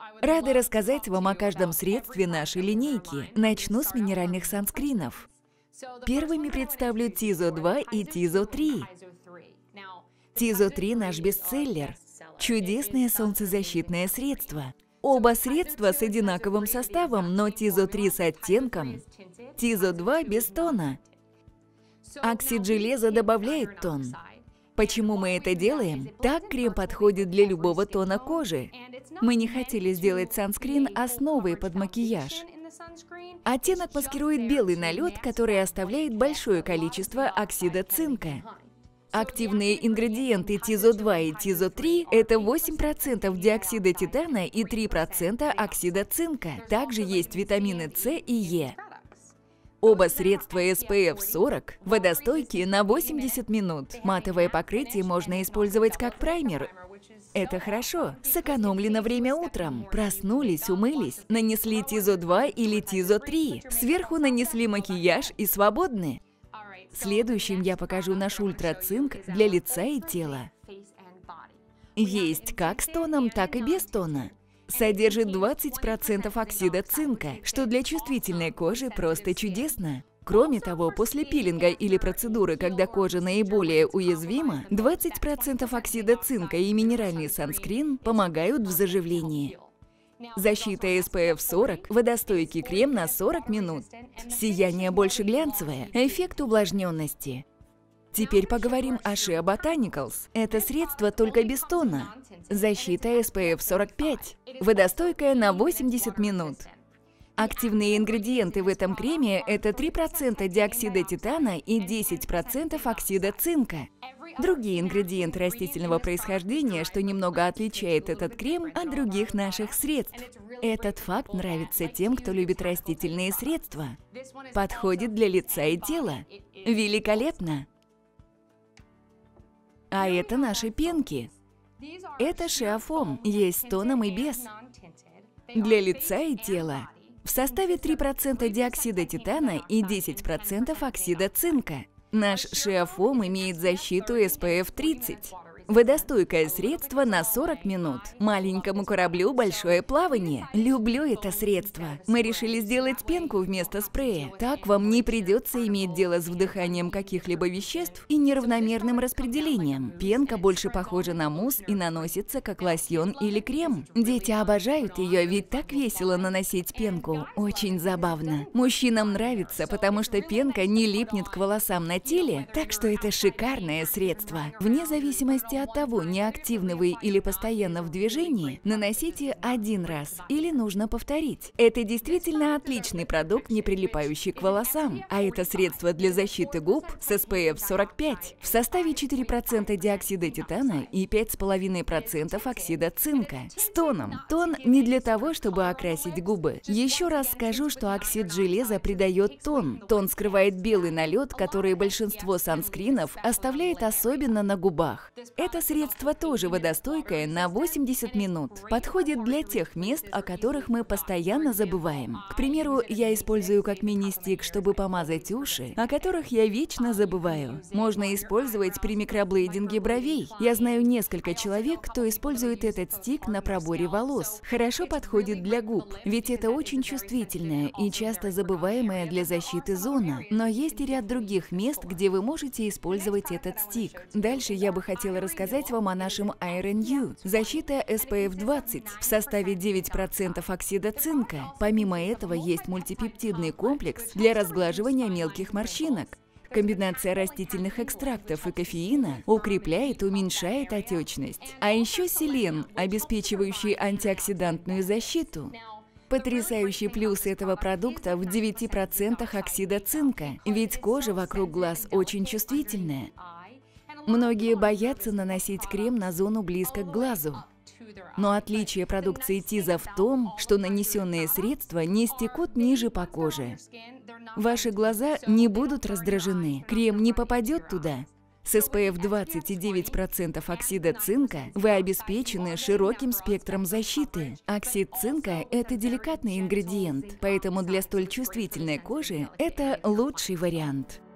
Рада рассказать вам о каждом средстве нашей линейки. Начну с минеральных санскринов. Первыми представлю Тизо 2 и Тизо 3. Тизо 3 – наш бестселлер. Чудесное солнцезащитное средство. Оба средства с одинаковым составом, но Тизо 3 с оттенком, Тизо 2 без тона. Оксид железа добавляет тон. Почему мы это делаем? Так крем подходит для любого тона кожи. Мы не хотели сделать санскрин основой под макияж. Оттенок маскирует белый налет, который оставляет большое количество оксида цинка. Активные ингредиенты Тизо 2 и Тизо 3 – это 8% диоксида титана и 3% оксида цинка. Также есть витамины С и Е. Оба средства SPF 40 водостойкие на 80 минут. Матовое покрытие можно использовать как праймер. Это хорошо. Сэкономлено время утром. Проснулись, умылись, нанесли Тизо 2 или Тизо 3. Сверху нанесли макияж и свободны. Следующим я покажу наш ультрацинк для лица и тела. Есть как с тоном, так и без тона. Содержит 20% оксида цинка, что для чувствительной кожи просто чудесно. Кроме того, после пилинга или процедуры, когда кожа наиболее уязвима, 20% оксида цинка и минеральный санскрин помогают в заживлении. Защита SPF 40, водостойкий крем на 40 минут. Сияние больше глянцевое, эффект увлажненности. Теперь поговорим о Shea Botanicals. Это средство только без тона. Защита SPF 45, водостойкая на 80 минут. Активные ингредиенты в этом креме – это 3% диоксида титана и 10% оксида цинка. Другие ингредиенты растительного происхождения, что немного отличает этот крем от других наших средств. Этот факт нравится тем, кто любит растительные средства. Подходит для лица и тела. Великолепно! А это наши пенки. Это Shea Foam, есть с тоном и без. Для лица и тела. В составе 3% диоксида титана и 10% оксида цинка. Наш Shea Foam имеет защиту SPF 30. Водостойкое средство на 40 минут. Маленькому кораблю большое плавание. Люблю это средство. Мы решили сделать пенку вместо спрея. Так вам не придется иметь дело с вдыханием каких-либо веществ и неравномерным распределением. Пенка больше похожа на мусс и наносится как лосьон или крем. Дети обожают ее, ведь так весело наносить пенку. Очень забавно. Мужчинам нравится, потому что пенка не липнет к волосам на теле, так что это шикарное средство. Вне зависимости от того, неактивны вы или постоянно в движении, наносите один раз или нужно повторить. Это действительно отличный продукт, не прилипающий к волосам. А это средство для защиты губ с SPF 45. В составе 4% диоксида титана и 5,5% оксида цинка. С тоном. Тон не для того, чтобы окрасить губы. Еще раз скажу, что оксид железа придает тон. Тон скрывает белый налет, который большинство санскринов оставляет особенно на губах. Это средство тоже водостойкое на 80 минут. Подходит для тех мест, о которых мы постоянно забываем. К примеру, я использую как мини-стик, чтобы помазать уши, о которых я вечно забываю. Можно использовать при микроблейдинге бровей. Я знаю несколько человек, кто использует этот стик на проборе волос. Хорошо подходит для губ, ведь это очень чувствительная и часто забываемая для защиты зона. Но есть и ряд других мест, где вы можете использовать этот стик. Дальше я бы хотела рассказать вам о нашем Iron U. Защита SPF 20 в составе 9% оксида цинка. Помимо этого есть мультипептидный комплекс для разглаживания мелких морщинок. Комбинация растительных экстрактов и кофеина укрепляет и уменьшает отечность. А еще селен, обеспечивающий антиоксидантную защиту. Потрясающий плюс этого продукта в 9% оксида цинка, ведь кожа вокруг глаз очень чувствительная. Многие боятся наносить крем на зону близко к глазу. Но отличие продукции Тизо в том, что нанесенные средства не стекут ниже по коже. Ваши глаза не будут раздражены, крем не попадет туда. С SPF 20 и 9% оксида цинка вы обеспечены широким спектром защиты. Оксид цинка – это деликатный ингредиент, поэтому для столь чувствительной кожи это лучший вариант.